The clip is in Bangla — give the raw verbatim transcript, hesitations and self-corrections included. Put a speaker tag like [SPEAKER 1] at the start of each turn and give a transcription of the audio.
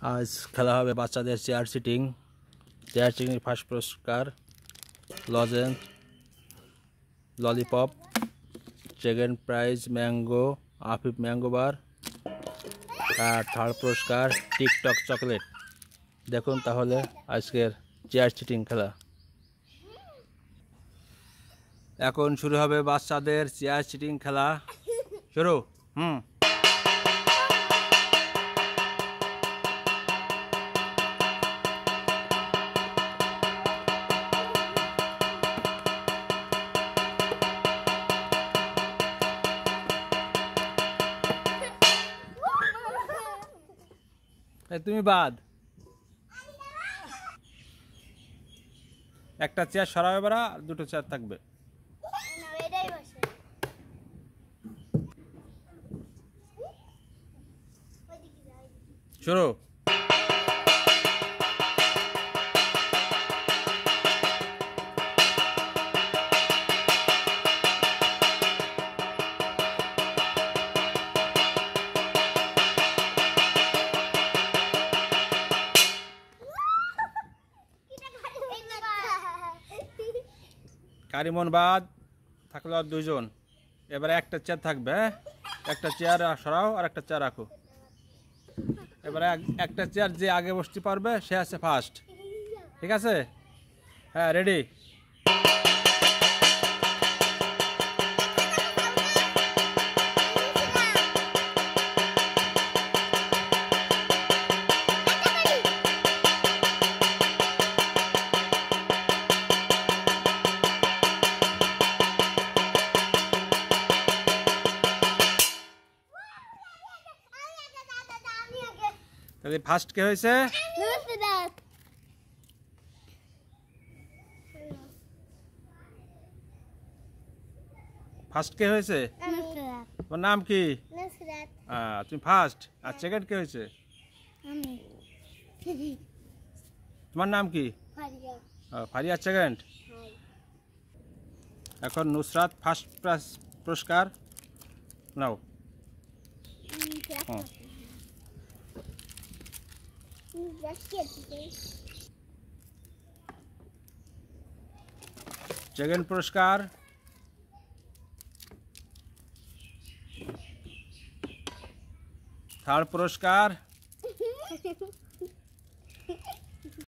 [SPEAKER 1] আজ খেলা হবে বাচ্চাদের chair sitting. Chair sitting first পুরস্কার lozenges, lollipop. Second prize mango, আফিফ ম্যাঙ্গো বার। আর থার্ড পুরস্কার টিকটক চকলেট। দেখুন তাহলে আজকের চেয়ার সিটিং খেলা। এখন শুরু হবে বাচ্চাদের চেয়ার সিটিং খেলা। শুরু। হুম তুমি বাদ একটা চেয়ার সরাবে, এবার দুটো চেয়ার থাকবে। শুরু। কারিমন বাদ থাকলো আর দুইজন। এবারে একটা চেয়ার থাকবে, একটা চেয়ার সরাও আর একটা চেয়ার রাখো। এবারে একটা চেয়ার যে আগে বসতে পারবে সে আছে ফার্স্ট, ঠিক আছে? হ্যাঁ, রেডি। তাহলে ফার্স্ট কে হয়েছে? ফার্স্ট কে হয়েছে? তোমার নাম কি? তুমি ফার্স্ট। আর সেকেন্ড কে হয়েছে? তোমার নাম কি? ফারিয়া সেকেন্ড। এখন নুসরাত ফার্স্ট পুরস্কার নাও। সেকেন্ড পুরস্কার থার্ড পুরস্কার